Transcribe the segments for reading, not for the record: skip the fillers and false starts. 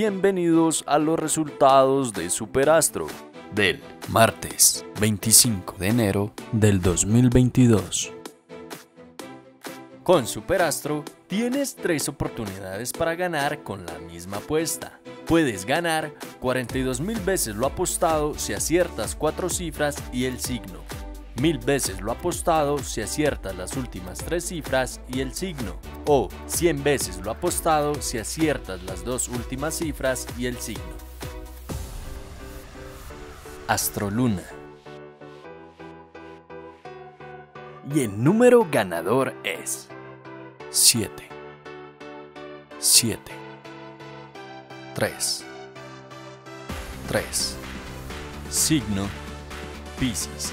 Bienvenidos a los resultados de Superastro del martes 25 de enero del 2022. Con Superastro tienes 3 oportunidades para ganar con la misma apuesta. Puedes ganar 42.000 veces lo apostado si aciertas 4 cifras y el signo, 1000 veces lo apostado si aciertas las últimas 3 cifras y el signo, o 100 veces lo apostado si aciertas las 2 últimas cifras y el signo. Astroluna. Y el número ganador es 7, 7, 3, 3. Signo Piscis.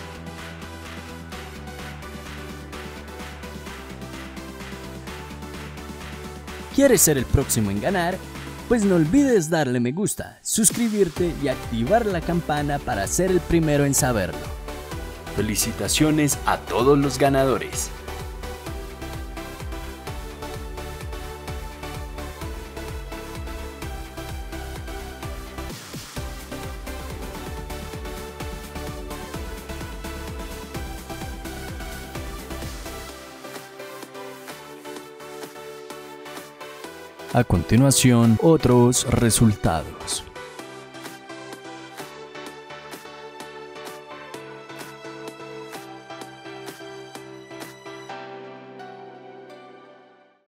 ¿Quieres ser el próximo en ganar? Pues no olvides darle me gusta, suscribirte y activar la campana para ser el primero en saberlo. Felicitaciones a todos los ganadores. A continuación, otros resultados.